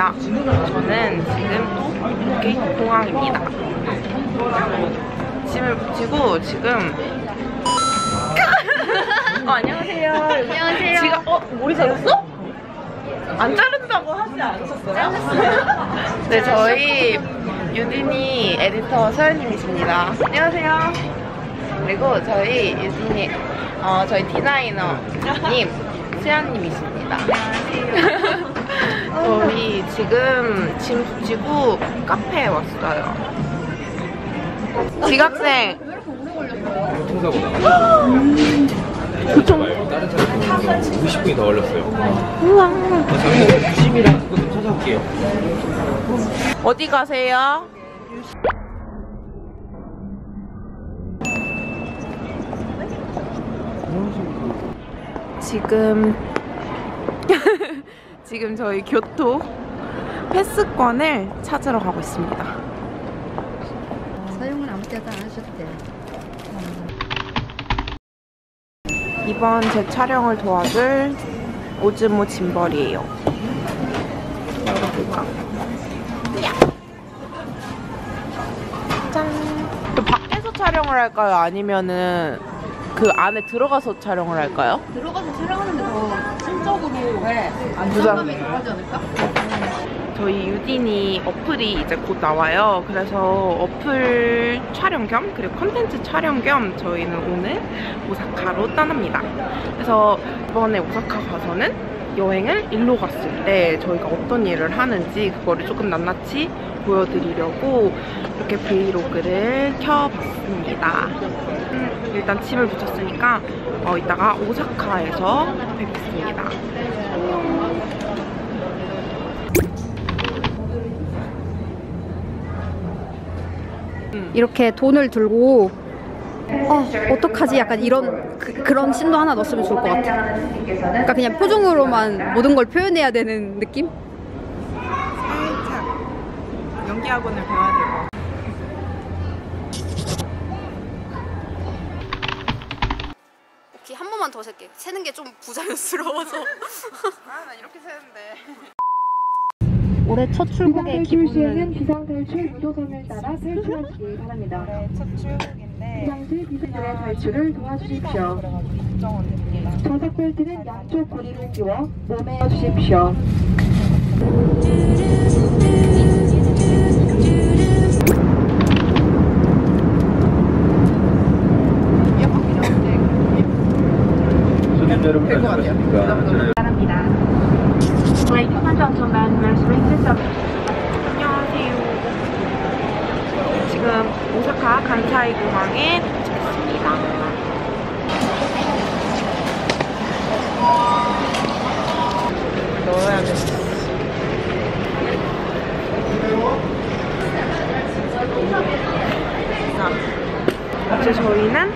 반갑습니다. 저는 지금 또 북경 공항입니다. 짐을 붙이고 지금 안녕하세요. 안녕하세요. 지금 머리 잘랐어? 안 자른다고 하지 않으셨어요? 네, 저희 유진이 에디터 서연님이십니다. 안녕하세요. 그리고 저희 유진이 저희 디자이너님 수연님이십니다. 안녕하세요. 저희 지금 짐 붙이고 카페에 왔어요. 지각생. 교통사고 나요. 다른 차량 50분이 더 걸렸어요. 우와. 잠깐 유심이랑 그거 좀 찾아볼게요. 어디 가세요? 지금 저희 교토 패스권을 찾으러 가고 있습니다. 사용은 아무 때나 안 하셔도 돼요. 이번 제 촬영을 도와줄 오즈모 짐벌이에요. 열어볼까? 짠! 또 밖에서 촬영을 할까요? 아니면은 그 안에 들어가서 촬영을 할까요? 들어가서 촬영하는 게 더 심적으로 안정감이 더 하지 않을까? 저희 유딘이 어플이 이제 곧 나와요. 그래서 어플 촬영 겸 그리고 컨텐츠 촬영 겸 저희는 오늘 오사카로 떠납니다. 그래서 이번에 오사카 가서는 여행을 일로 갔을 때 저희가 어떤 일을 하는지 그거를 조금 낱낱이 보여드리려고 이렇게 브이로그를 켜봤습니다. 일단 짐을 붙였으니까 이따가 오사카에서 뵙겠습니다. 이렇게 돈을 들고 어떡하지? 약간 이런 그런 씬도 하나 넣었으면 좋을 것 같아. 그러니까 그냥 표정으로만 모든 걸 표현해야 되는 느낌? 살짝 연기 학원을 배워야 되고. 오케이, 한 번만 더 셀게. 세는 게 좀 부자연스러워서. 난 이렇게 세는데. 올해 첫 출국의 기분은 비상탈출 유도선을 따라 탈출하시기 바랍니다. 네, 첫 출국인데 비상시 비상의 탈출을 도와주십시오. 좌석 벨트는 양쪽 고리로 끼워 몸에 넣어주십시오. 손님 여러분 안녕하십니까? 바랍니다. Ladies and gentlemen, we're swinging 안녕하세요. 지금 오사카 간사이 공항에 도착했습니다. 넣어야겠어. 자, 이제 저희는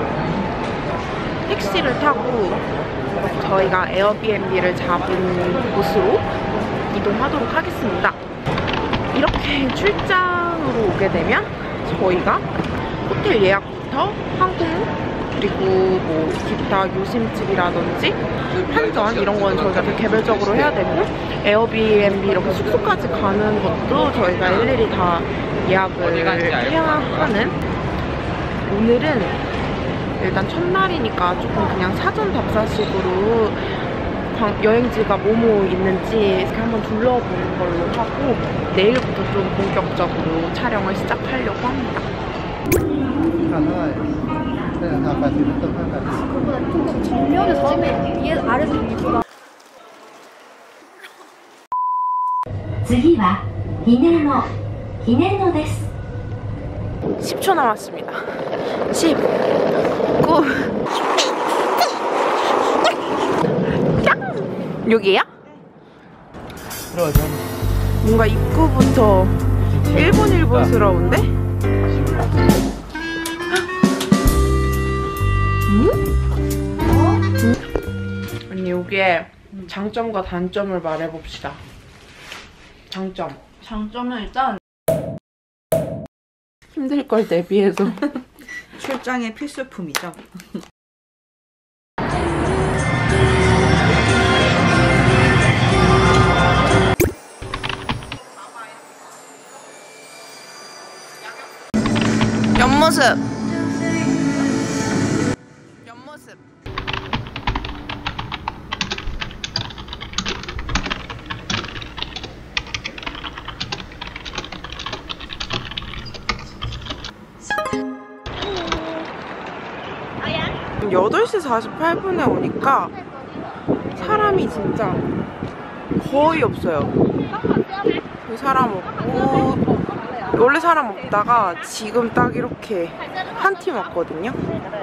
택시를 타고 저희가 에어비앤비를 잡은 곳으로 이동하도록 하겠습니다. 이렇게 출장으로 오게 되면 저희가 호텔 예약부터 항공 그리고 뭐 기타 요심집이라든지 한전 이런 건 저희가 다 개별적으로 해야 되고 에어비앤비 이렇게 숙소까지 가는 것도 저희가 일일이 다 예약을 해야 하는. 오늘은 일단 첫날이니까 조금 그냥 사전 답사식으로 여행지가 뭐뭐 있는지 이렇게 한번 둘러보는 걸로 하고 내일부터 좀 본격적으로 촬영을 시작하려고 합니다. 조금 정면에서 찍으면 위에 아래서 위보다 次はひねるのです 10초 남았습니다. 10, 9, 짱! 여기야? 들어가자. 뭔가 입구부터 일본스러운데? 언니 여기에 장점과 단점을 말해봅시다. 장점은 일단 힘들 걸 대비해서 출장의 필수품이죠. 옆모습. 옆모습. 지금 8시 48분에 오니까 사람이 진짜 거의 없어요. 사람 없고 원래 사람 없다가 지금 딱 이렇게 한 팀 왔거든요.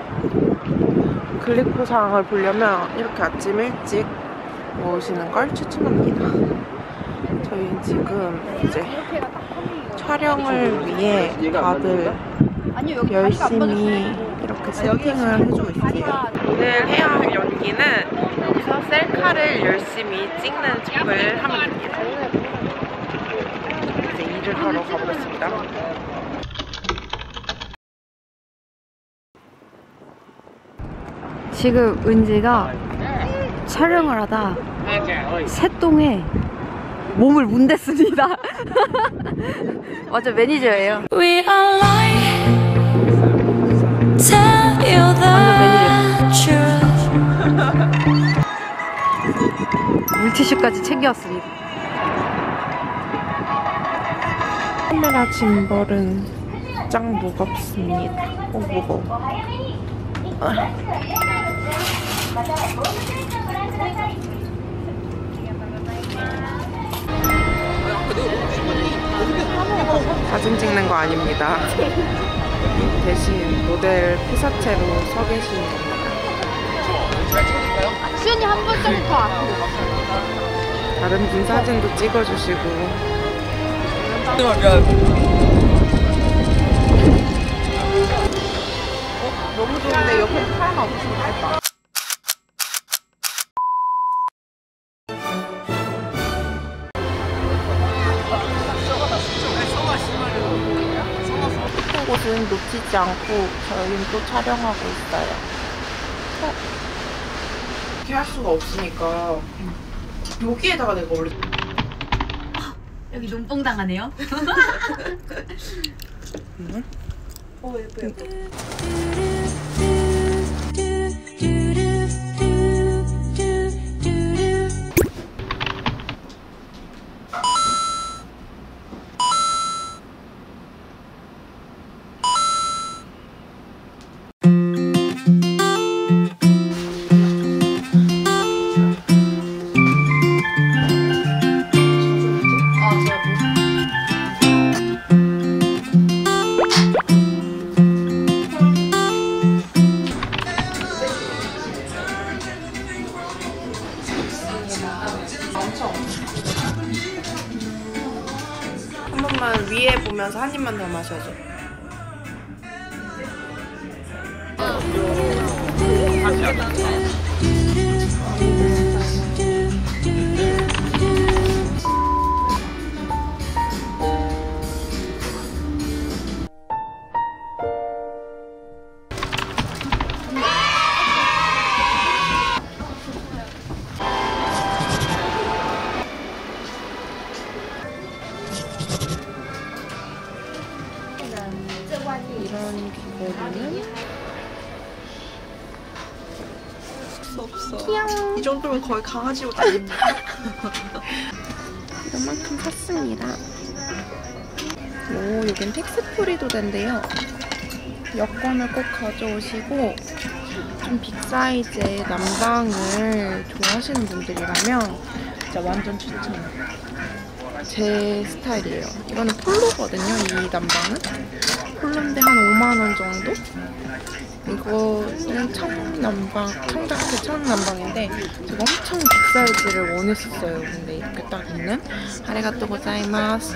글리코상을 보려면 이렇게 아침 일찍 오시는 걸 추천합니다. 저희는 지금 이제 촬영을 위해 다들 열심히 이렇게 세팅을 해주고 있어요. 오늘 해야 할 연기는 여기서 셀카를 열심히 찍는 척을 하면 됩니다. 이제 일을 하러 가보겠습니다. 지금 은지가 촬영을 하다 새똥에 몸을 문댔습니다. 완전 매니저예요. We are lying. Tell you the truth. 물티슈까지 챙겨왔습니다. 카메라 짐벌은 짱 무겁습니다. 무거워. 사진 찍는 거 아닙니다. 대신 모델 피사체로 서 계시는 겁니다. 수연이 한 번쯤 더 앞으로. 다른 분 사진도 찍어주시고. 너무 좋은데 옆에 카메라 없으면 할까? 곳은 놓치지 않고 저희는 또 촬영하고 있어요. 이렇게 할 수가 없으니까 여기에다가 내가 원래 여기 눈뽕 당하네요. 예뻐. 한 번만 위에 보면서 한 입만 더 마셔줘. 이런 귀걸이는 없어. 이 정도면 거의 강아지 옷 아닙니까? 이만큼 샀습니다. 오, 여긴 텍스프리도 된대요. 여권을 꼭 가져오시고 좀 빅사이즈의 남방을 좋아하시는 분들이라면 진짜 완전 추천해요. 제 스타일이에요. 이거는 폴로거든요, 이 남방은. 폴로인데 한 5만원 정도? 이거는 청자켓 청남방인데 제가 엄청 빅사이즈를 원했었어요. 근데 이렇게 딱 있는 아리가또 고자이마스.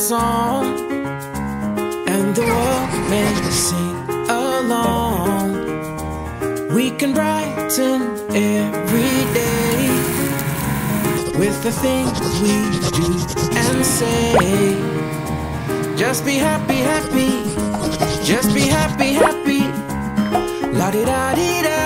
song, and the world may sing along. We can brighten every day with the things we do and say. Just be happy, happy. Just be happy, happy. La di da di da.